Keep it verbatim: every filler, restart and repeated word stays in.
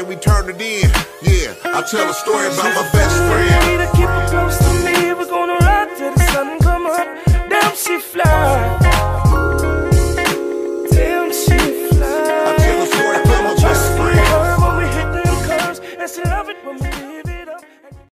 we turn it in. Yeah, I tell a story about my best friend. Keep her close to me, we're gonna ride till the sun come up. Damn, she fly.